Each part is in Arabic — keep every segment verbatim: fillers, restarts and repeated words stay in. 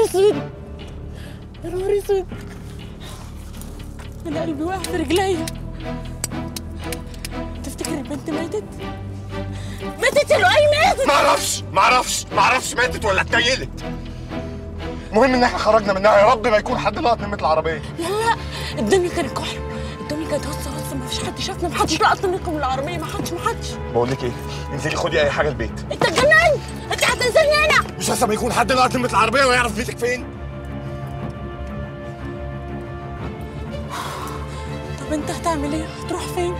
اسود، يا نهار اسود، انا قلبي واقع في رجليا. تفتكر البنت ماتت؟ ماتت يا لؤي ماتت؟ معرفش معرفش معرفش ماتت ولا اتنيلت. المهم ان احنا خرجنا منها، يا رب ما يكون حد لقط نمرة العربية. لا لا، الدنيا كانت كحل، الدنيا كانت هصه هصه، ما فيش حد شافنا، ما حدش لقط نمرة العربية، ما حدش ما حدش. بقول لك ايه، انزلي خدي اي حاجة البيت. انت اتجننت؟ انت هتنزلني هنا؟ مش لسه ما يكون حد لقط نمرة العربية ويعرف بيتك فين؟ طب انت هتعمل ايه؟ هتروح فين؟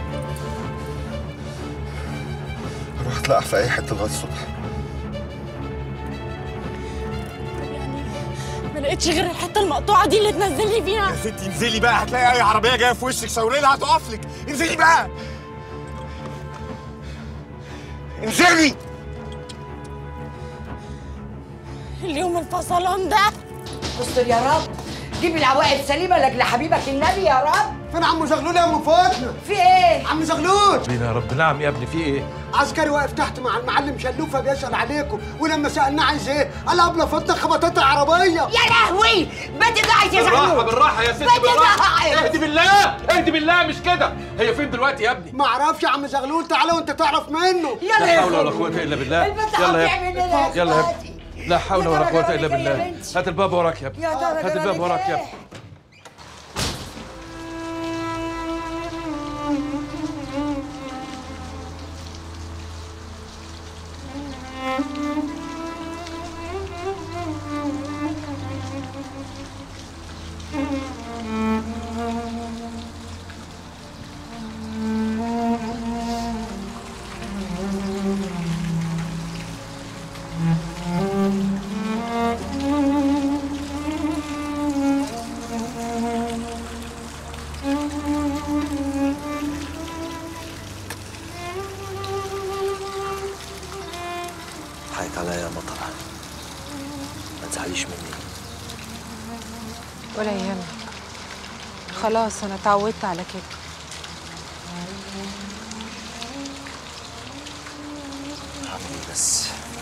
هروح اتلقح في اي حتة لغاية الصبح. يعني ما لقيتش غير الحتة المقطوعة دي اللي تنزلني فيها. يا ستي انزلي بقى، هتلاقي اي عربية جاية في وشك ساوري لها هتقف لك، انزلي بقى. انزلي. اليوم الفصلان ده استر يا رب، جيب العواقب سليمه لاجل حبيبك النبي يا رب. فين عم زغلول يا ام فاطمه؟ في ايه؟ عم زغلول مين يا رب؟ نعم يا ابني، في ايه؟ عسكري واقف تحت مع المعلم شلوفه بيسال عليكم، ولما سالناه عايز ايه؟ قال ابله فاطمه خبطت العربيه. يا لهوي، بدي ضاعت يا زغلول. بالراحه بالراحه يا ستي، بالراحه. اهدي بالله اهدي بالله، مش كده. هي فين دلوقتي يا ابني؟ ما اعرفش يا عم زغلول، تعالى وانت تعرف منه. يلا لا يا حول ولا أخوي. قوه الا بالله. البنت يلا يا هتعمل ابني، ايه يا يلا يا اخواتي؟ ابني، لا حول يا ولا ترى قوه جرالك الا إيه يا بالله. بنتي؟ هات الباب وراك يا ابني، يا ترى هات الباب جرالك وراك يا إيه؟ ابني. حقك عليا يا مطر، ما تزعليش مني. ولا يهمك، خلاص انا اتعودت على كده. اعمل ايه بس؟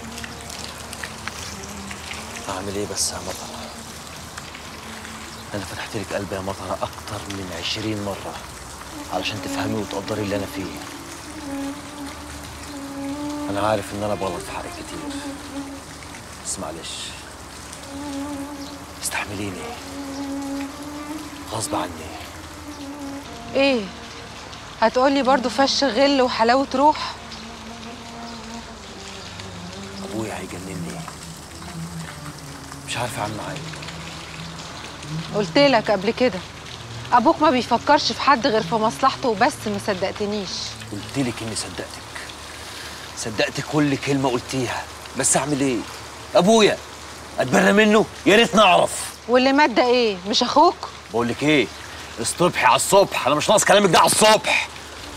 اعمل ايه بس يا مطر؟ انا فتحت لك قلبي يا مطر اكتر من عشرين مره علشان تفهمي وتقدري اللي انا فيه. انا عارف ان انا بغلط في حقك كتير، بس معلش استحمليني غصب عني. ايه هتقولي برضو فش غل وحلاوه روح؟ ابويا هيجنني، مش عارف اعمل معاه ايه. قلت لك قبل كده ابوك ما بيفكرش في حد غير في مصلحته وبس، ما صدقتنيش. قلت لك اني صدقتك، صدقت كل كلمه قلتيها، بس اعمل ايه؟ ابويا اتبرى منه؟ يا ريت نعرف. واللي مات ده ايه؟ مش اخوك؟ بقول لك ايه، اصطبحي على الصبح، انا مش ناقص كلامك ده على الصبح.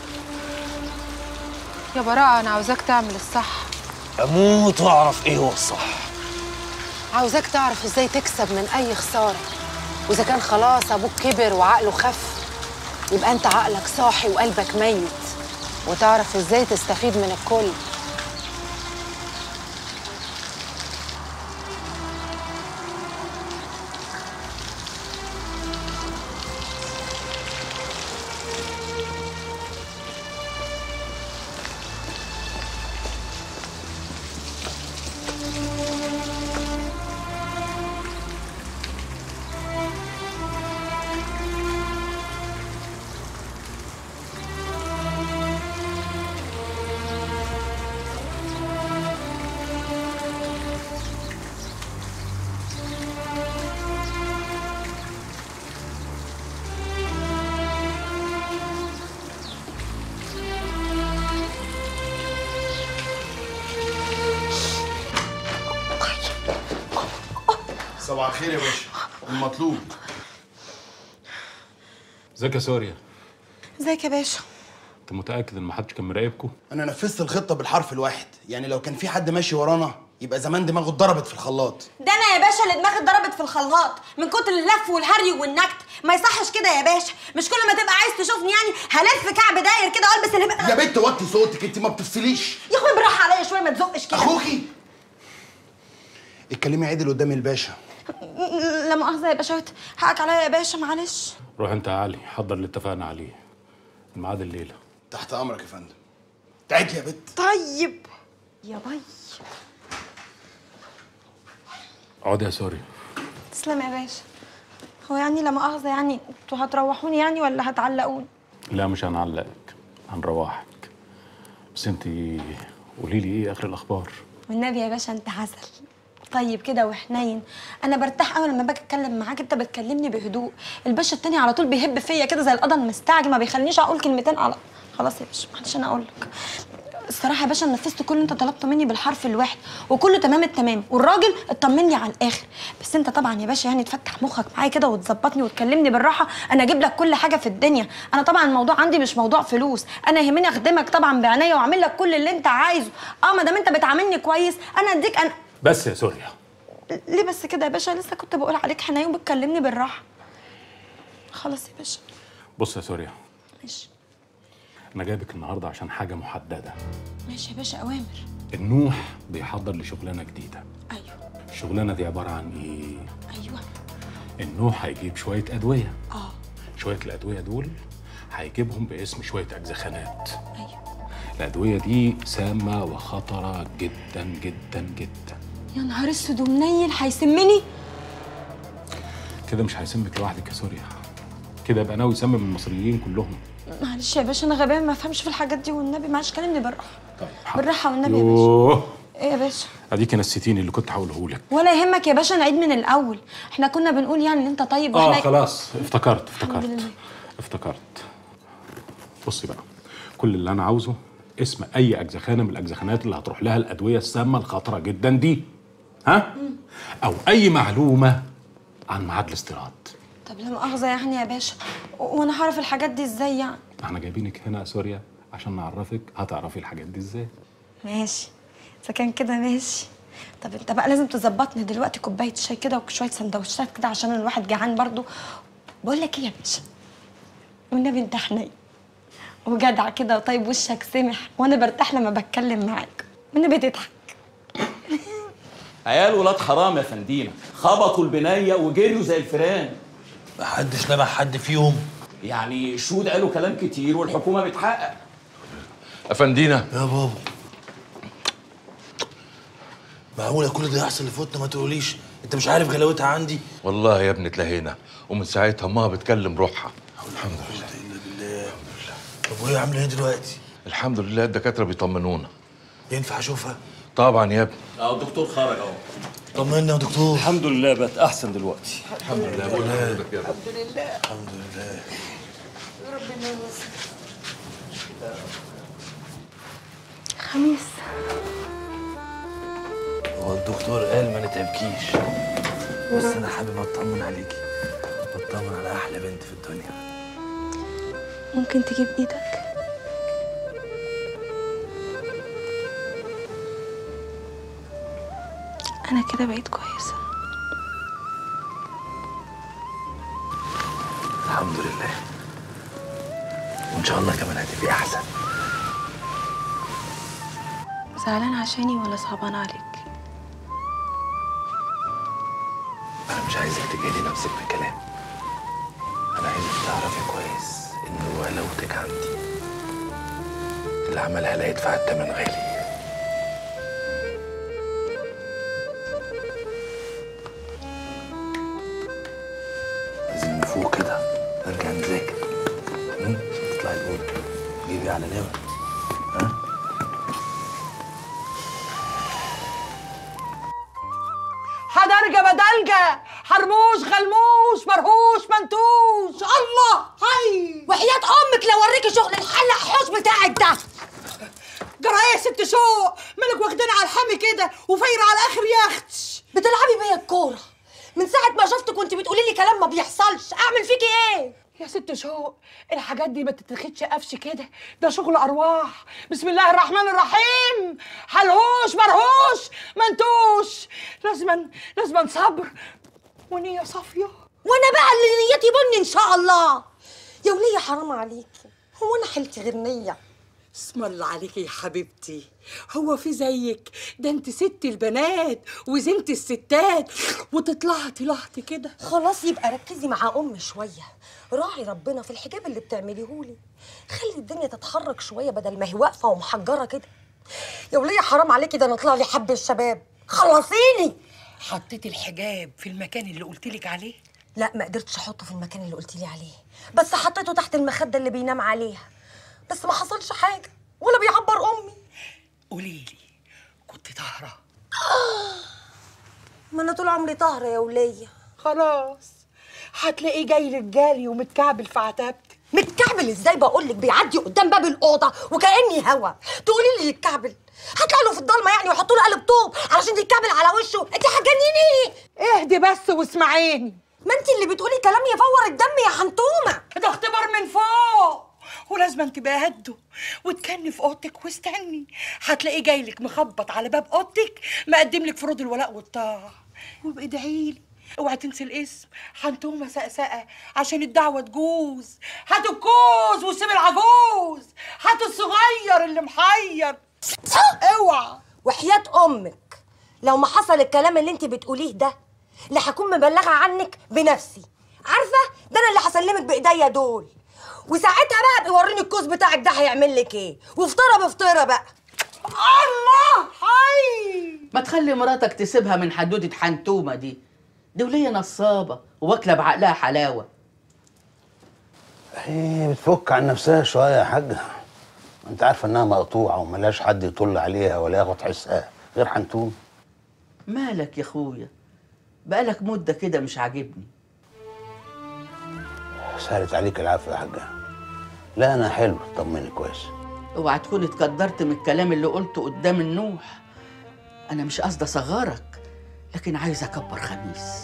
يا براءة انا عاوزاك تعمل الصح. اموت واعرف ايه هو الصح. عاوزاك تعرف ازاي تكسب من اي خساره، واذا كان خلاص ابوك كبر وعقله خف، يبقى انت عقلك صاحي وقلبك ميت، وتعرف ازاي تستفيد من الكل. صباح الخير يا باشا، المطلوب. ازيك يا سوريا؟ ازيك يا باشا؟ انت متاكد ان محدش كان مراقبكم؟ انا نفذت الخطه بالحرف الواحد، يعني لو كان في حد ماشي ورانا يبقى زمان دماغه اتضربت في الخلاط. ده انا يا باشا اللي دماغي اتضربت في الخلاط من كتر اللف والهري والنكت. ما يصحش كده يا باشا، مش كل ما تبقى عايز تشوفني يعني هلف كعب داير كده والبس اللي يا بنت وطي صوتك، انت ما بتفصليش. يا اخويا بالراحه عليا شويه، ما تزقش كده. اخوكي اتكلمي عدل قدام الباشا. لا مؤاخذه يا باشا، حقك عليا يا باشا، معلش. روح انت يا علي، حضر اللي اتفقنا عليه. الميعاد الليله. تحت امرك يا فندم. تعبت يا بت. طيب يا باي. اقعد يا سوري. تسلم يا باشا. هو يعني لا مؤاخذه يعني انتوا هتروحوني يعني ولا هتعلقوني؟ لا مش هنعلقك، هنروحك. بس انت قولي لي ايه اخر الاخبار؟ والنبي يا باشا انت عسل. طيب كده وحنين. انا برتاح قوي لما باجي اتكلم معاك، انت بتكلمني بهدوء. الباشا التاني على طول بيهب فيا كده زي القضا المستعجل، ما بيخلينيش اقول كلمتين على. خلاص يا باشا معلش انا اقول لك. الصراحه يا باشا نفذت كل اللي انت طلبته مني بالحرف الواحد، وكله تمام التمام، والراجل اطمني على الاخر. بس انت طبعا يا باشا يعني تفتح مخك معايا كده وتظبطني وتكلمني بالراحه، انا اجيب لك كل حاجه في الدنيا. انا طبعا الموضوع عندي مش موضوع فلوس، انا يهمني اخدمك طبعا بعناية واعمل لك كل اللي انت عايزه. اه ما دام انت بتعاملني كويس انا اديك. انا بس يا سوريا. ليه بس كده يا باشا؟ لسه كنت بقول عليك حنين وبتكلمني بالراحه. خلاص يا باشا. بص يا سوريا، ماشي. انا جايبك النهارده عشان حاجه محدده. ماشي يا باشا، اوامر. النوح بيحضر لشغلانه جديده. ايوه. الشغلانه دي عباره عن ايه؟ ايوه. النوح هيجيب شويه ادويه. اه. شويه الادويه دول هيجيبهم باسم شويه اجزخانات. ايوه. الادويه دي سامه وخطره جدا جدا جدا. يا نهار اسود ومنيل، هيسمني؟ كده مش هيسمك لوحدك يا سوريا، كده يبقى ناوي يسمم المصريين كلهم. معلش يا باشا انا غبيه ما افهمش في الحاجات دي، والنبي معلش كلمني بالراحه. طيب بالراحه والنبي يا باشا. يوه. ايه يا باشا؟ اديكي نسيتيني اللي كنت هقوله لك. ولا يهمك يا باشا، نعيد من الاول. احنا كنا بنقول يعني ان انت طيب اه واحنا خلاص افتكرت افتكرت الحمد لله. افتكرت. بصي بقى، كل اللي انا عاوزه اسم اي اجزخانه من الاجزخانات اللي هتروح لها الادويه السامه الخطره جدا دي، ها؟ مم. او اي معلومه عن ميعاد الاستيراد. طب لا مؤاخذه يعني يا باشا، وانا هعرف الحاجات دي ازاي يعني؟ احنا جايبينك هنا يا سوريا عشان نعرفك هتعرفي الحاجات دي ازاي. ماشي، اذا كان كده ماشي. طب انت بقى لازم تظبطني دلوقتي كوبايه شاي كده وشويه سندوتشات كده عشان الواحد جعان برضو. بقول لك ايه يا باشا، والنبي انت حنين وجدع كده وطيب، وشك سمح وانا برتاح لما بتكلم معاك، والنبي تضحك. عيال ولاد حرام يا فندينا، خبطوا البنيه وجريوا زي الفيران. محدش لمح حد فيهم. يعني الشهود قالوا كلام كتير والحكومه بتحقق. افندينا يا بابا، معقولة كل ده يحصل لفوتنا؟ ما تقوليش انت مش عارف غلاوتها عندي. والله يا ابني اتلهينا، ومن ساعتها امها بتكلم روحها. الحمد لله. الا بالله. طب وهي عامله ايه دلوقتي؟ الحمد لله الدكاتره بيطمنونا. ينفع اشوفها؟ طبعا يا ابني. اه الدكتور خرج اهو. طمنا يا دكتور. الحمد لله بقت احسن دلوقتي. الحمد لله. الحمد لله. الحمد لله. الحمد لله. ربنا يوفقك. خميس، هو الدكتور قال ما نتعبكيش، بس انا حابب اطمن عليكي واطمن على احلى بنت في الدنيا. ممكن تجيب ايدك؟ انا كده بقيت كويسه الحمد لله، وان شاء الله كمان هتبقي احسن. زعلان عشاني ولا صعبان عليك؟ انا مش عايزك تجهدي نفسك بالكلام، انا عايزك تعرفي كويس ان غلاوتك عندي اللي عملها لا يدفع الثمن غالي. لازم نفوق كده، نرجع نذاكر عشان تطلعي الاولى، جيبي على نمر. ها؟ حدرجة بدلجة، حرموش غلموش مرهوش منتوش. الله هاي، وحياة امك لو اوريكي شغل الحلق حوش بتاعك ده. جرى ايه يا ست شوق؟ مالك واخدين على الحامي كده وفايره على الاخر يا اختي؟ بتلعبي بيا الكوره من ساعه ما شفتك وانت بتقولي لي كلام ما بيحصلش. اعمل فيكي ايه يا ست شوق؟ الحاجات دي ما تتاخدش قفش كده، ده شغل ارواح. بسم الله الرحمن الرحيم. حلهوش مرهوش منتوش، لازما لازما صبر ونيه صافيه. وانا بقى اللي نيتي بني ان شاء الله. يا وليه حرام عليكي، هو انا حيلتي غير نيه؟ اسم الله عليكي يا حبيبتي، هو في زيك؟ ده انت ست البنات وزنت الستات وتطلعتي لحظة كده. خلاص يبقى ركزي مع امي شويه، راعي ربنا في الحجاب اللي بتعمليهولي، خلي الدنيا تتحرك شويه بدل ما هي واقفه ومحجره كده. يا وليه حرام عليكي، ده انا اطلع لي حب الشباب، خلصيني. حطيتي الحجاب في المكان اللي قلتلك عليه؟ لا ما قدرتش احطه في المكان اللي قلتيلي عليه، بس حطيته تحت المخده اللي بينام عليها، بس ما حصلش حاجه ولا بيعبر امي. قوليلي كنت طاهره؟ ما انا طول عمري طاهره يا وليه. خلاص هتلاقيه جاي رجالي ومتكعبل في عتبتك. متكعبل ازاي؟ بقولك بيعدي قدام باب الاوضه وكاني هوا، تقولي لي يتكعبل؟ هطلع له في الضلمه يعني ويحطوا له قلب طوب علشان يتكعبل على وشه؟ انت هتجننيني. اهدي بس واسمعيني. ما انت اللي بتقولي كلام يفور الدم يا حنتومه. ده اختبار من فوق ولازم تبقى هده وتكني في اوضتك واستني، هتلاقيه جايلك مخبط على باب اوضتك مقدم لك فروض الولاء والطاعه، وابقي ادعيلي. اوعي تنسي الاسم، حنتومه سقسقه عشان الدعوه تجوز. هاتوا الكوز وسيب العجوز، هاتوا الصغير اللي محير. اوعى وحياه امك لو ما حصل الكلام اللي انت بتقوليه ده لا هكون مبلغه عنك بنفسي، عارفه؟ ده انا اللي هسلمك بايديا دول، وساعتها بقى بيوريني الكوز بتاعك ده هيعمل لك ايه، وفطره بفطره بقى. الله حي. ما تخلي مراتك تسيبها من حدوده حنتومه دي، دي وليه نصابه واكله بعقلها حلاوه. هي بتفك عن نفسها شويه يا حاجه، انت عارفه انها مقطوعه وملاش حد يطل عليها ولا ياخد حسها غير حنتوم. مالك يا اخويا؟ بقالك مده كده مش عاجبني. سهلت عليك العافيه يا حاجه. لا انا حلو، طمني كويس. اوعى تكون اتقدرت من الكلام اللي قلته قدام النوح. انا مش قصدي اصغرك، لكن عايز اكبر خميس.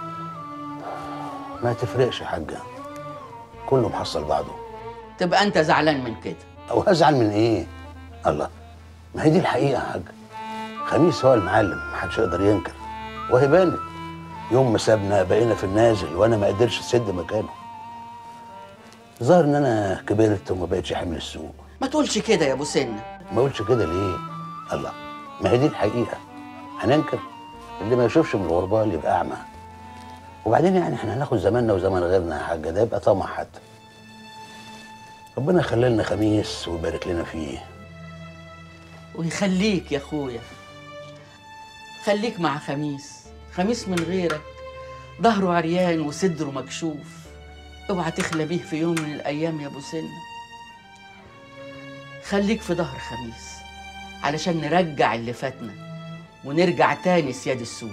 ما تفرقش يا حاجه، كله محصل بعضه. تبقى انت زعلان من كده؟ او هزعل من ايه؟ الله، ما هي دي الحقيقه يا حاجه. خميس هو المعلم، محدش يقدر ينكر، وهي بانت. يوم ما سابنا بقينا في النازل وانا ما قدرش اسد مكانه. ظهر ان انا كبرت وما بقتش حامل السوق. ما تقولش كده يا ابو سنه. ما اقولش كده ليه؟ الله، ما هي دي الحقيقه، هننكر؟ اللي ما يشوفش من الغربال يبقى اعمى. وبعدين يعني احنا هناخد زماننا وزمن غيرنا يا حاجه، ده يبقى طمع حتى. ربنا يخلي لنا خميس ويبارك لنا فيه. ويخليك يا اخويا، خليك مع خميس. خميس من غيرك ظهره عريان وصدره مكشوف، اوعى تخلى بيه في يوم من الايام يا ابو سنه. خليك في ظهر خميس علشان نرجع اللي فاتنا ونرجع تاني سياد السوق.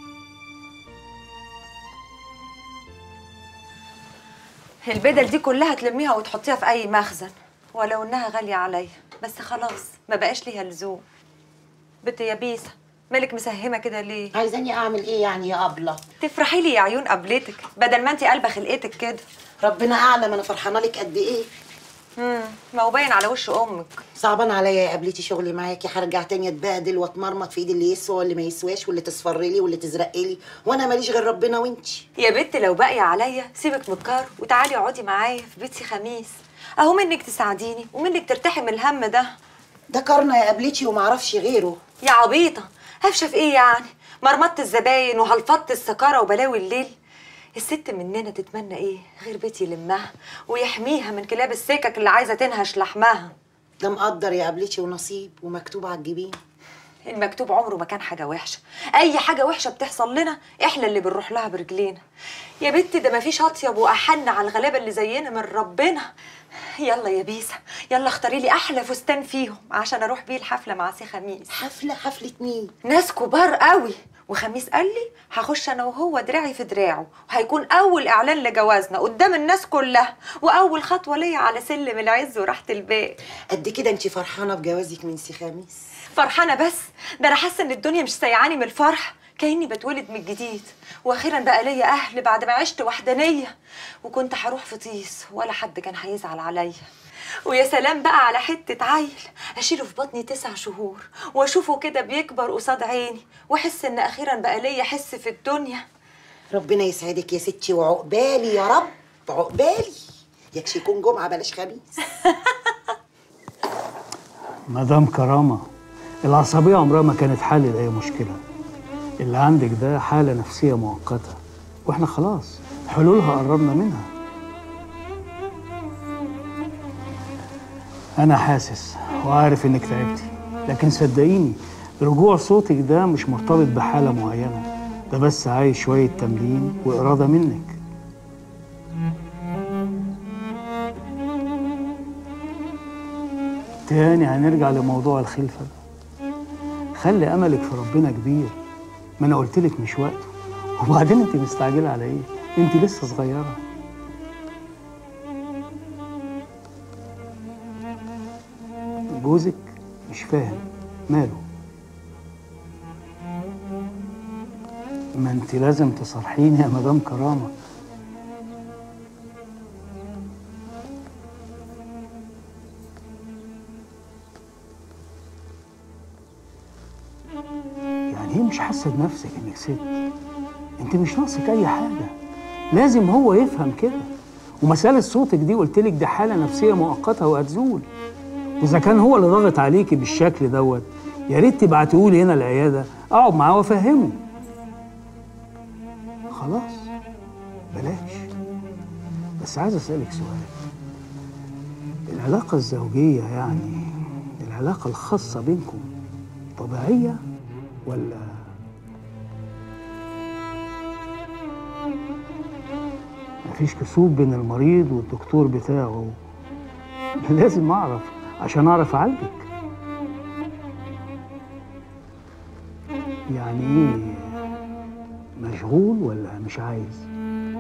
البدل دي كلها تلميها وتحطيها في اي مخزن، ولو انها غاليه عليا، بس خلاص ما بقاش ليها لزوم. بنت يا بيسه، مالك مسهمه كده ليه؟ عايزاني اعمل ايه يعني يا ابله؟ تفرحي لي يا عيون قبلتك بدل ما انت قلبه خلقتك كده. ربنا اعلم انا فرحانه لك قد ايه. امم ما هو باين على وش امك. صعبان عليا يا قبلتي شغلي معاكي، هرجع تاني اتبهدل واتمرمط في ايد اللي يسوى واللي ما يسواش واللي تصفر لي واللي تزرق لي، وانا ماليش غير ربنا وانتي. يا بنت لو باقيه عليا سيبك من الكار وتعالي اقعدي معايا في بيتي خميس، اهو منك تساعديني ومنك ترتاحي من الهم ده. ده كارنا يا قبلتي ومعرفش غيره. يا عبيطه، هفشه في ايه يعني؟ مرمطت الزباين وهلفطت السكاره وبلاوي الليل. الست مننا تتمنى ايه غير بيت يلمها ويحميها من كلاب السكك اللي عايزه تنهش لحمها. ده مقدر يا قبلتي ونصيب ومكتوب على الجبين. المكتوب عمره ما كان حاجه وحشه، اي حاجه وحشه بتحصل لنا احنا اللي بنروح لها برجلينا. يا بنت ده مفيش اطيب واحن على الغلابه اللي زينا من ربنا. يلا يا بيسه، يلا اختاري لي احلى فستان فيهم عشان اروح بيه الحفله مع سي خميس. حفله؟ حفله مين؟ ناس كبار قوي، وخميس قال لي هخش انا وهو دراعي في دراعه، وهيكون اول اعلان لجوازنا قدام الناس كلها، واول خطوه ليا على سلم العز وراحه البال. قد كده انت فرحانه بجوازك من سي خميس؟ فرحانه بس ده انا حاسه ان الدنيا مش سايعاني من الفرح، كاني بتولد من جديد، واخيرا بقى ليا اهل بعد ما عشت وحدانيه، وكنت هروح في طيس ولا حد كان هيزعل عليا. ويا سلام بقى على حته عيل اشيله في بطني تسع شهور واشوفه كده بيكبر قصاد عيني، واحس ان اخيرا بقى ليا حس في الدنيا. ربنا يسعدك يا ستي وعقبالي يا رب، عقبالي. يكش يكون جمعه بلاش خميس. مدام كرامة، العصبية عمرها ما كانت حل لأي مشكلة. اللي عندك ده حالة نفسية مؤقتة، واحنا خلاص حلولها قربنا منها. أنا حاسس وعارف إنك تعبتي، لكن صدقيني رجوع صوتك ده مش مرتبط بحالة معينة، ده بس عايز شوية تمرين وإرادة منك. تاني هنرجع لموضوع الخلفة ده. خلي أملك في ربنا كبير، ما أنا قلتلك مش وقته. وبعدين أنت مستعجلة على إيه؟ أنت لسه صغيرة. جوزك مش فاهم ماله. ما أنت لازم تصرحيني يا مدام كرامة. يعني ايه مش حاسه بنفسك انك ست؟ انت مش ناقصك اي حاجه، لازم هو يفهم كده. ومساله صوتك دي قلت لك دي حاله نفسيه مؤقته وهتزول. واذا كان هو اللي ضاغط عليكي بالشكل دوت، يا ريت تبعتيهولي هنا العياده اقعد معاه وافهمه. خلاص بلاش. بس عايز اسالك سؤال، العلاقه الزوجيه يعني العلاقه الخاصه بينكم طبيعيه ولا مفيش كسوف بين المريض والدكتور بتاعه؟ لازم اعرف عشان اعرف اعالجك. يعني ايه مشغول ولا مش عايز؟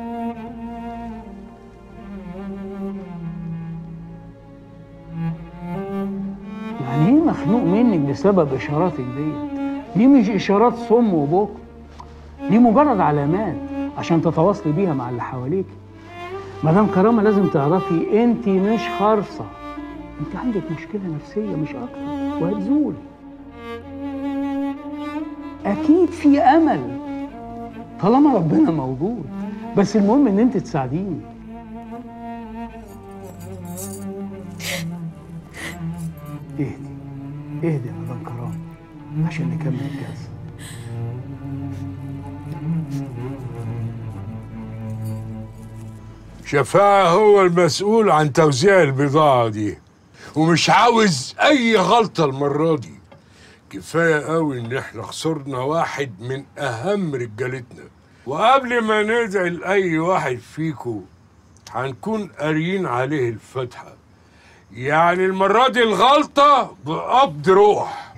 يعني ايه مخنوق منك بسبب اشاراتك دي؟ دي مش اشارات صم وبكم، دي مجرد علامات عشان تتواصلي بيها مع اللي حواليك. مدام كرامه لازم تعرفي انت مش خارصه، انت عندك مشكله نفسيه مش اكتر وهتزول. اكيد في امل طالما ربنا موجود، بس المهم ان انت تساعديني. اهدي اهدي يا مدام كرامه عشان نكمل الجلسه. شفاعة هو المسؤول عن توزيع البضاعة دي، ومش عاوز أي غلطة المرة دي. كفاية قوي إن إحنا خسرنا واحد من أهم رجالتنا، وقبل ما ندعي لأي واحد فيكو هنكون قاريين عليه الفاتحة. يعني المرة دي الغلطة بقبض روح.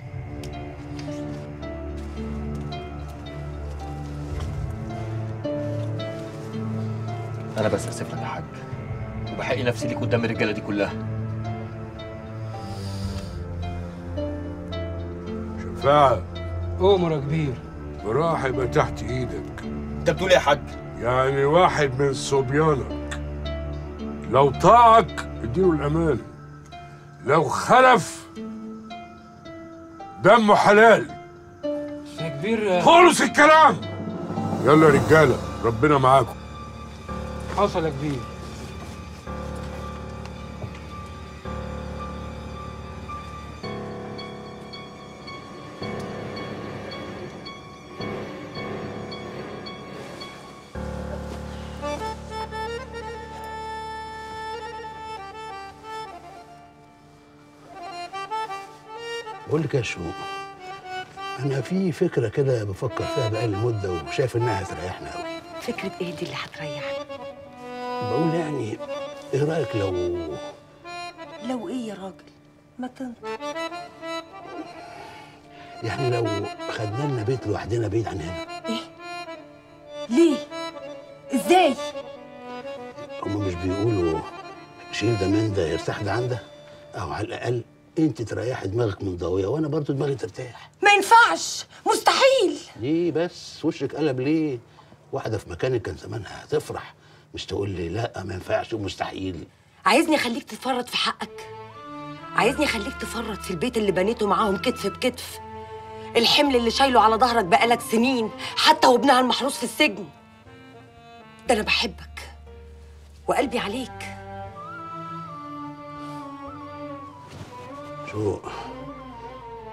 انا بس اسف لك يا حاج، وبحقي نفسي ليك قدام الرجاله دي كلها. شفاعة أؤمر يا كبير. براحة يبقى تحت ايدك. انت بتقول ايه يا حاج؟ يعني واحد من صبيانك لو طاعك اديله الأمانة، لو خلف دمه حلال. يا كبير خلص الكلام. يلا يا رجالة ربنا معاكم. حصل يا كبير. بقول لك يا شوق، انا في فكره كده بفكر فيها بقالي مده وشايف انها هتريحنا قوي. فكرة ايه دي اللي هتريحنا؟ بقول يعني ايه رايك لو لو ايه يا راجل؟ ما تنطق. يعني لو خدنا لنا بيت لوحدنا بعيد عن هنا. ايه؟ ليه؟ ازاي؟ هما مش بيقولوا شيل ده من ده يرتاح ده عن ده؟ او على الاقل انت تريحي دماغك من ضويه وانا برضو دماغي ترتاح. ما ينفعش، مستحيل. ليه بس؟ وشك قلب ليه؟ واحده في مكانك كان زمانها هتفرح، مش تقول لي لا ما ينفعش ومستحيل. عايزني اخليك تفرط في حقك؟ عايزني اخليك تفرط في البيت اللي بنيته معاهم كتف بكتف، الحمل اللي شايله على ظهرك بقالك سنين حتى وابنها المحروس في السجن؟ ده انا بحبك وقلبي عليك. شو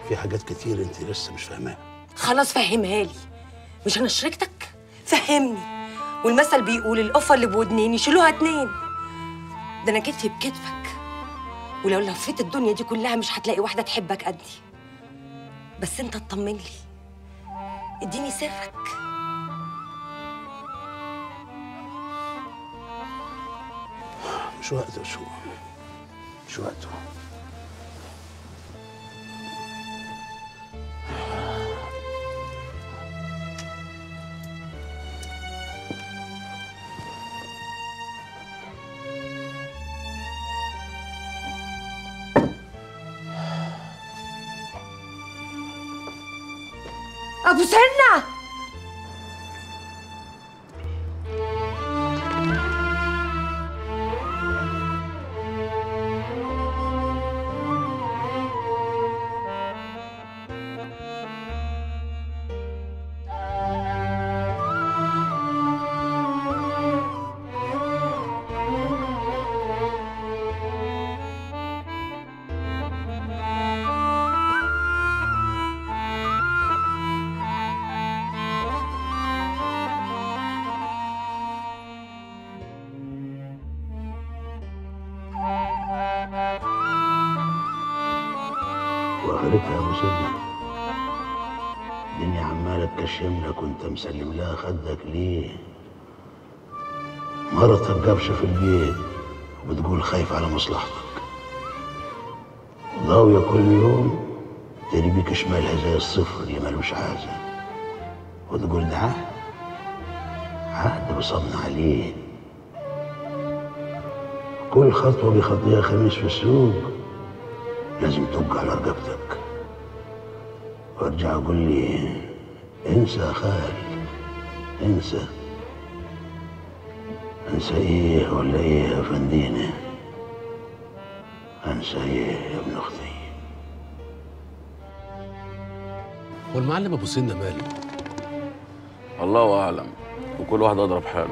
في حاجات كتير انت لسه مش فاهماها. خلاص فهمها لي، مش انا شريكتك؟ فهمني. والمثل بيقول القفه اللي بودنين يشيلوها اتنين. ده انا كتفي بكتفك، ولو لفيت الدنيا دي كلها مش هتلاقي واحده تحبك قدي. بس انت اطمن لي، اديني سرك. مش وقته شو مش وقته. ابو سنة، واخرتها يا ابو سيدنا الدنيا عماله تكشم لك وانت مسلم لها خدك ليه؟ مرتك جابشه في البيت وبتقول خايف على مصلحتك، ضاويه كل يوم تري بيك شمالها زي الصفر اللي مالوش عازه، وتقول ده عهد عهد بصبنا عليه. كل خطوه بيخطيها خميس في السوق لازم تبقى على رقبتك. وارجع اقول لي انسى يا خال، انسى. انسى ايه ولا ايه يا فندينه؟ انسى ايه يا ابن اختي؟ هو المعلم ابو سنه ماله؟ الله اعلم، وكل واحد اضرب حاله.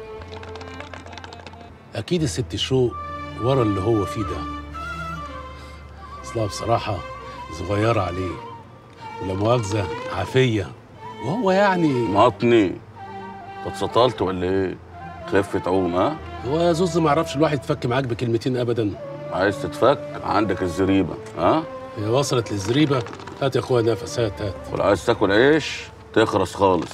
اكيد الست شوق ورا اللي هو فيه ده، اصلها بصراحه صغيره عليه ولا مؤاخذه عافيه، وهو يعني مقطني. انت اتسطلت ولا ايه؟ خفة تعوم ها؟ هو يا زوز ما يعرفش الواحد يتفك معاك بكلمتين ابدا. عايز تتفك؟ عندك الزريبه ها؟ هي وصلت للزريبه؟ هات يا اخويا نفس، هات هات. ولو عايز تاكل عيش تخرس خالص.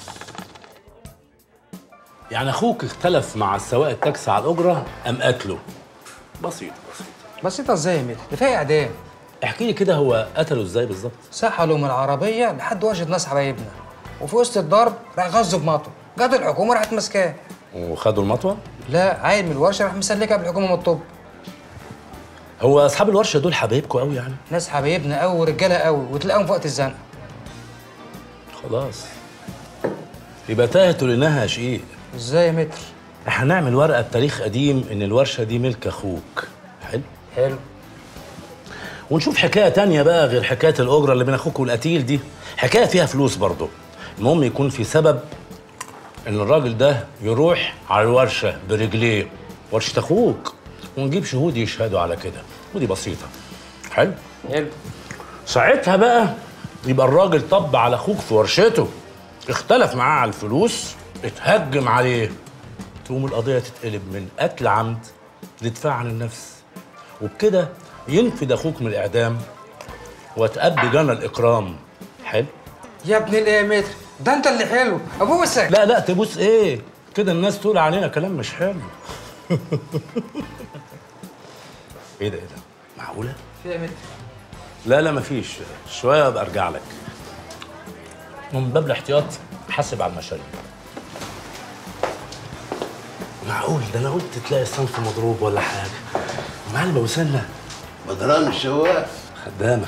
يعني اخوك اختلف مع السواق التاكسي على الاجره ام قتله؟ بسيط بسيط. بسيطة ازاي يا ميدو؟ ده فيها اعدام. احكي لي كده، هو قتله ازاي بالظبط؟ سحلوا من العربية لحد وجد ناس حبايبنا، وفي وسط الضرب راح غزه بمطوه، جت الحكومة راحت ماسكاه. وخدوا المطوه؟ لا، عيل من الورشة راح مسلكها بالحكومة من الطب. هو اصحاب الورشه دول حبايبكم قوي يعني؟ ناس حبايبنا قوي ورجاله قوي، وتلاقيهم في وقت الزنقه. خلاص يبقى تاهت ولناها شقيق. ازاي يا متر؟ هنعمل ورقه بتاريخ قديم ان الورشه دي ملك اخوك. حلو؟ حلو. ونشوف حكايه تانية بقى غير حكايه الاجره اللي بين اخوك والقتيل دي، حكايه فيها فلوس برضه. المهم يكون في سبب ان الراجل ده يروح على الورشه برجليه، ورشه اخوك، ونجيب شهود يشهدوا على كده، ودي بسيطه. حلو؟ حلو. ساعتها بقى يبقى الراجل طب على اخوك في ورشته، اختلف معاه على الفلوس، اتهجم عليه، تقوم القضيه تتقلب من قتل عمد لدفاع عن النفس، وبكده ينفد اخوك من الاعدام وتأبي جنى الاكرام. حلو؟ يا ابن الايه يا متر؟ ده انت اللي حلو، ابوسك. لا لا تبوس ايه؟ كده الناس تقول علينا كلام مش حلو. ايه ده ايه ده؟ معقوله؟ في يا متر؟ لا لا مفيش، شويه ابقى ارجع لك. من باب الاحتياط حاسب على المشاريع. معقول ده انا قلت تلاقي الصنف مضروب ولا حاجه. معلم ابو سنه بدران الشواف خدامك.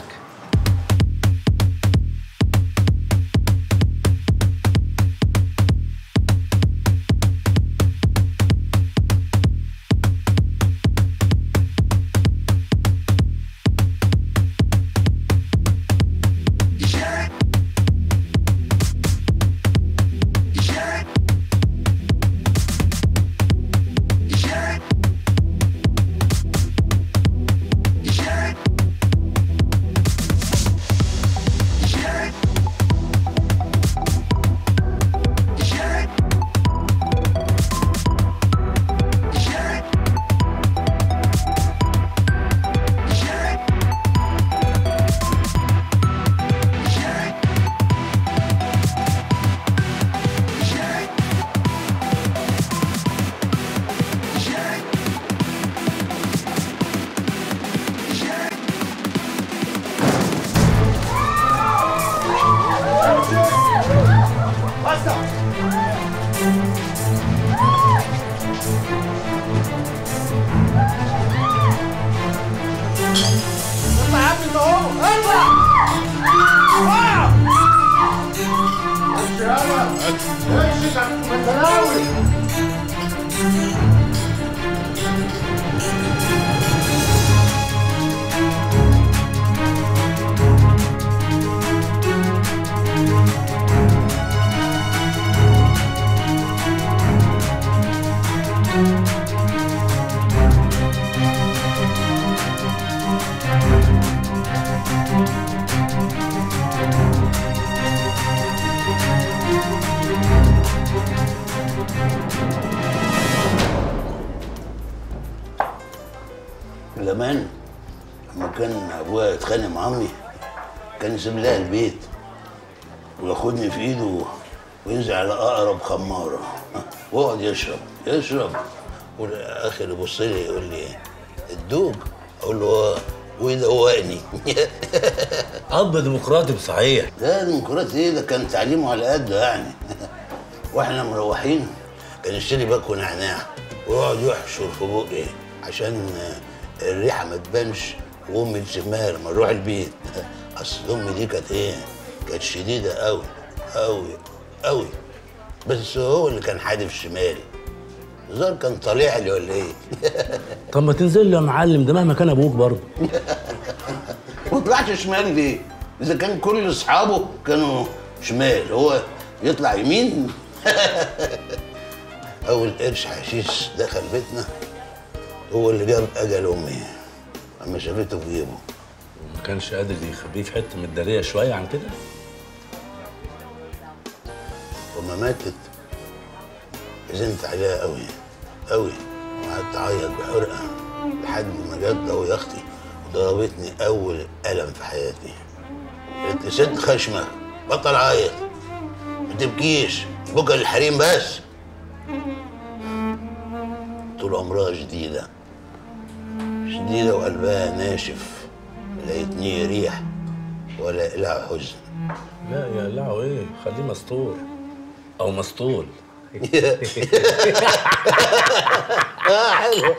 زمان لما كان ابويا يتخانق مع امي كان يسيب لها البيت وياخدني في ايده وينزل على اقرب خماره ويقعد يشرب يشرب والاخر يبص لي يقول لي الدوج، اقول له اه ويدوقني. اب ديمقراطي صحيح. لا ديمقراطي ايه، ده كان تعليمه على قده يعني. واحنا مروحين كان يشتري باكو نعناع ويقعد يحشر في بقي عشان الريحه ما تبانش وامي تشمها لما نروح البيت. اصل امي دي كانت ايه؟ كانت شديده قوي قوي قوي، بس هو اللي كان حادف شمالي. الظاهر كان طالع لي ولا ايه؟ طب ما تنزل له يا معلم، ده مهما كان ابوك برضه. ما طلعش شمال ليه؟ اذا كان كل اصحابه كانوا شمال هو يطلع يمين. اول قرش حشيش دخل بيتنا هو اللي جاب اجل امي اما شافته في جيبه. ما كانش قادر يخبيه في حته متداريه شويه عن كده؟ وما ماتت حزنت عليها قوي قوي وقعدت اعيط بحرقه لحد ما جت ضوي اختي وضربتني اول الم في حياتي. قالت لي سد خشمك، بطل عيط، ما تبكيش، بكى للحريم بس. طول عمرها شديده شديده وقلبها ناشف، لا يتنيه ريح ولا يقلع حزن. لا يقلعه ايه، خليه مستور او مسطول. اه حلو.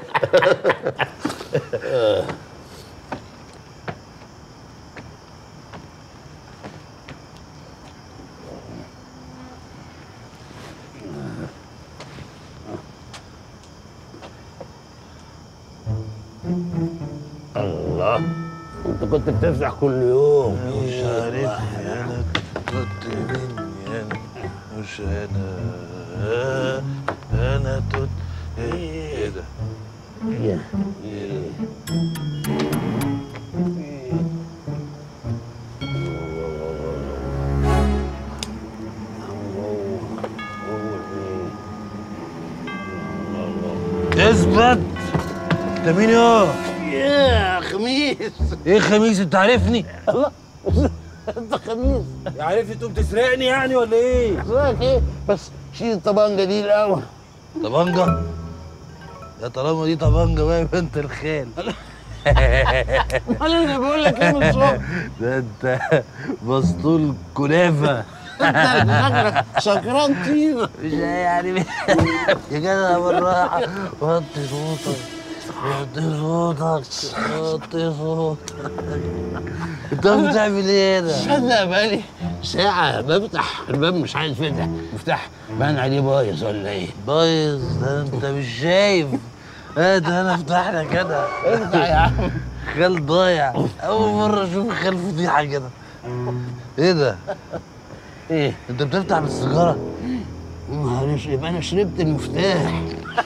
الله، انت كنت بتفتح كل يوم. مش عارف انا كنت مني انا مش انا انا توت. ايه ده؟ ايه اثبت. انت مين يا؟ يا خميس. ايه خميس؟ انت عارفني؟ الله، انت خميس عارفني تقوم تسرقني يعني ولا ايه؟ اسرقك ايه؟ بس شيل الطبنجه دي الاول. طبنجه؟ يا طالما دي طبنجه بقى يبقى انت الخال. امال انا بقول لك ايه من الصبح؟ ده انت مسطول كنافه. انت دماغك سكران طينه. مش يعني يا جدع بالراحه، وطي صوتك وطي صوتك وطي صوتك. انت بتعمل ايه هنا؟ صدق بقالي ساعة بفتح الباب مش عايز يتفتح، مفتاح باين عليه بايظ ولا ايه؟ بايظ؟ ده انت مش شايف؟ ايه ده انا افتح لك كده. افتح يا عم. خال ضايع، اول مرة اشوف خال فضيحة كده. ايه ده؟ ايه؟ انت بتفتح بالسيجارة؟ معلش يبقى انا شربت المفتاح.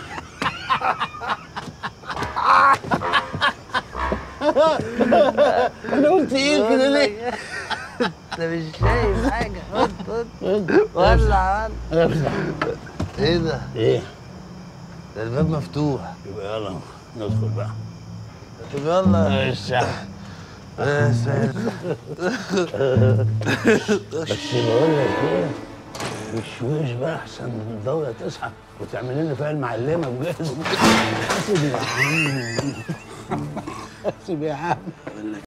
انا قلت ايه كده ليه؟ انت مش شايف حاجة. ولع ولع. ايه ده؟ ايه؟ ده الباب مفتوح. يبقى يلا ندخل بقى. طب يلا. بس بس بس بقول لك ايه؟ مش بقى احسن من الدولة تصحى وتعمل لنا فيها المعلمة بجد. حاسب يا عم. حاسب يا عم.